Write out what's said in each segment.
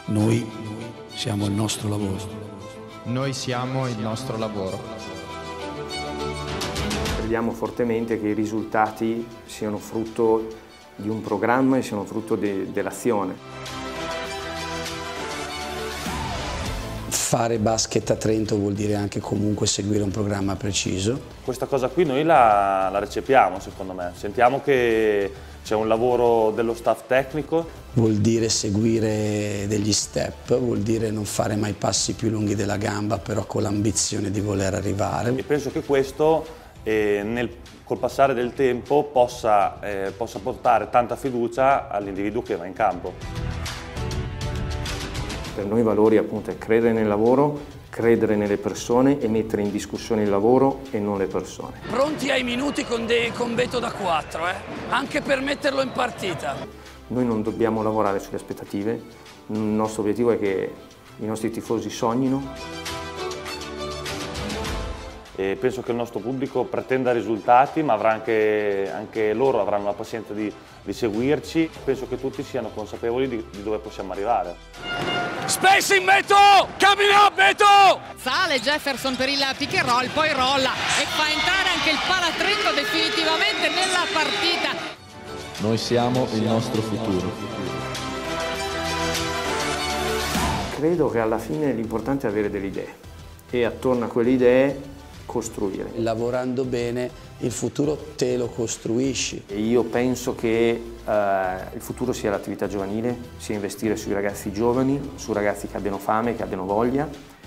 Noi siamo il nostro lavoro. Noi siamo il nostro lavoro. Crediamo fortemente che i risultati siano frutto di un programma e siano frutto dell'azione. Fare basket a Trento vuol dire anche comunque seguire un programma preciso. Questa cosa qui noi la recepiamo, secondo me. Sentiamo che c'è un lavoro dello staff tecnico. Vuol dire seguire degli step, vuol dire non fare mai passi più lunghi della gamba, però con l'ambizione di voler arrivare. E penso che questo col passare del tempo possa portare tanta fiducia all'individuo che va in campo. Per noi i valori appunto è credere nel lavoro, credere nelle persone e mettere in discussione il lavoro e non le persone. Pronti ai minuti con Beto da 4, anche per metterlo in partita. Noi non dobbiamo lavorare sulle aspettative, il nostro obiettivo è che i nostri tifosi sognino. E penso che il nostro pubblico pretenda risultati, ma anche loro avranno la pazienza di seguirci. Penso che tutti siano consapevoli di dove possiamo arrivare. Spacing Beto! Coming up Beto! Sale Jefferson per il pick and roll, poi rolla e fa entrare anche il Palatrento definitivamente nella partita. Noi siamo il nostro futuro. Credo che alla fine l'importante è avere delle idee e attorno a quelle idee costruire. Lavorando bene il futuro te lo costruisci. E io penso che il futuro sia l'attività giovanile, sia investire sui ragazzi giovani, su ragazzi che abbiano fame, che abbiano voglia.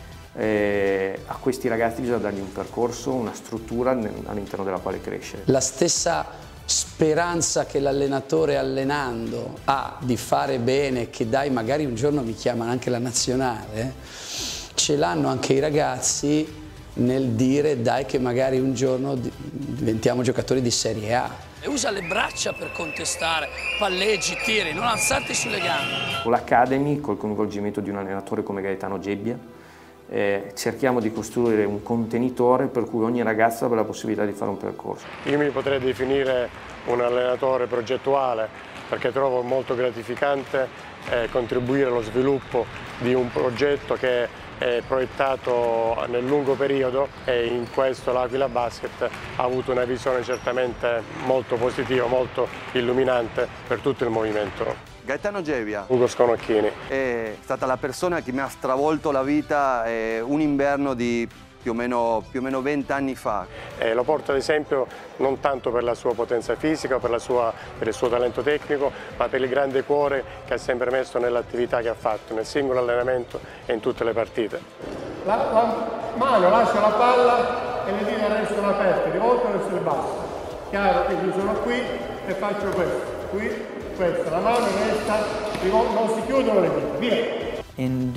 A questi ragazzi bisogna dargli un percorso, una struttura all'interno della quale crescere. La stessa speranza che l'allenatore allenando ha di fare bene, che dai magari un giorno mi chiamano anche la nazionale, ce l'hanno anche i ragazzi nel dire dai che magari un giorno diventiamo giocatori di Serie A. E usa le braccia per contestare, palleggi, tiri, non alzarti sulle gambe. Con l'Academy, col coinvolgimento di un allenatore come Gaetano Gebbia, cerchiamo di costruire un contenitore per cui ogni ragazzo avrà la possibilità di fare un percorso. Io mi potrei definire un allenatore progettuale perché trovo molto gratificante contribuire allo sviluppo di un progetto che è proiettato nel lungo periodo e in questo l'Aquila Basket ha avuto una visione certamente molto positiva, molto illuminante per tutto il movimento. Gaetano Gebbia. Ugo Sconocchini. È stata la persona che mi ha stravolto la vita un inverno di più o meno 20 anni fa. Lo porto ad esempio non tanto per la sua potenza fisica, per il suo talento tecnico, ma per il grande cuore che ha sempre messo nell'attività che ha fatto, nel singolo allenamento e in tutte le partite. La mano lascia la palla e le dita restano aperte, rivolto verso il basso. Chiaro che io sono qui e faccio questo, qui, questo. La mano resta, non si chiudono le dita, via. In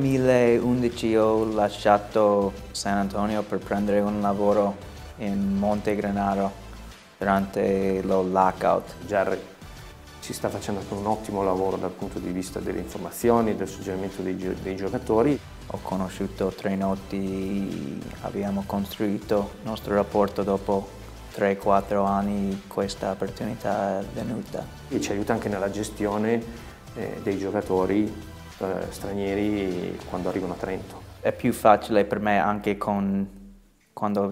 2011 ho lasciato San Antonio per prendere un lavoro in Monte Granaro durante lo lockout. Jerry ci sta facendo un ottimo lavoro dal punto di vista delle informazioni, del suggerimento dei giocatori. Ho conosciuto Trenotti, abbiamo costruito il nostro rapporto dopo 3-4 anni, questa opportunità è venuta. E ci aiuta anche nella gestione dei giocatori stranieri quando arrivano a Trento. È più facile per me anche quando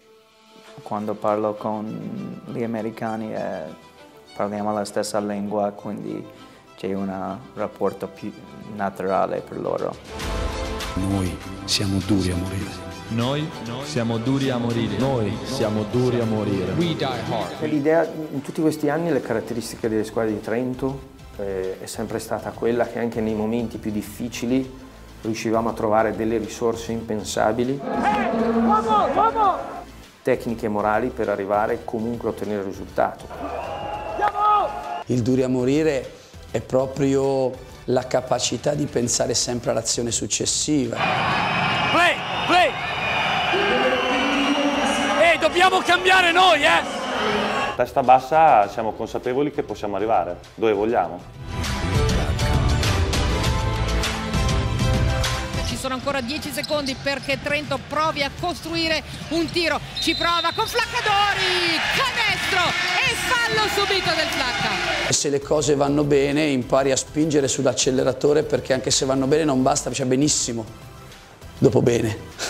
parlo con gli americani e parliamo la stessa lingua, quindi c'è un rapporto più naturale per loro. Noi siamo duri a morire. Noi siamo duri a morire. Noi siamo duri a morire. We die hard. L'idea in tutti questi anni, le caratteristiche delle squadre di Trento è sempre stata quella che anche nei momenti più difficili riuscivamo a trovare delle risorse impensabili, tecniche e morali per arrivare comunque a ottenere il risultato. Il duri a morire è proprio la capacità di pensare sempre all'azione successiva. Play! Dobbiamo cambiare noi, Testa bassa, siamo consapevoli che possiamo arrivare dove vogliamo. Ci ci sono ancora 10 secondi perché Trento provi a costruire un tiro, ci prova con Flaccadori, canestro e fallo subito del Flacca. Se le cose vanno bene impari a spingere sull'acceleratore, perché anche se vanno bene non basta, cioè benissimo dopo bene.